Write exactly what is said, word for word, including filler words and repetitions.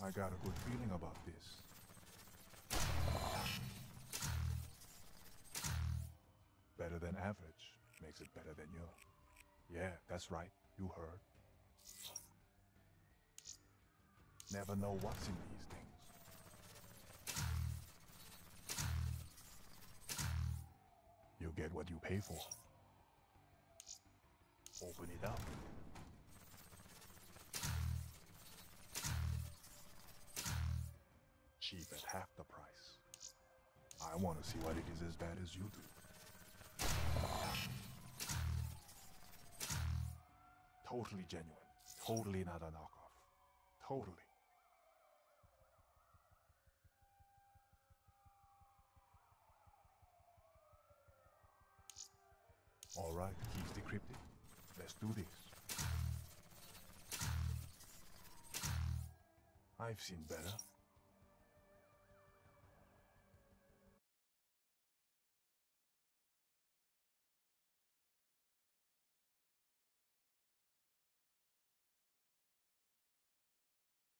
I got a good feeling about this. Better than average makes it better than you. Yeah, that's right. You heard. Never know what's in these things. You get what you pay for. Open it up. Cheap at half the price. I want to see what it is as bad as you do. Totally genuine. Totally not a knockoff. Totally. All right, keys decrypted. Let's do this. I've seen better.